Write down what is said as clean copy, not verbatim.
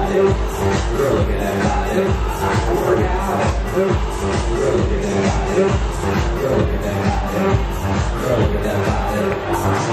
body. Girl, look at that body. I can work out. Girl, look at that body. Girl, look at that body. Girl, look at that body.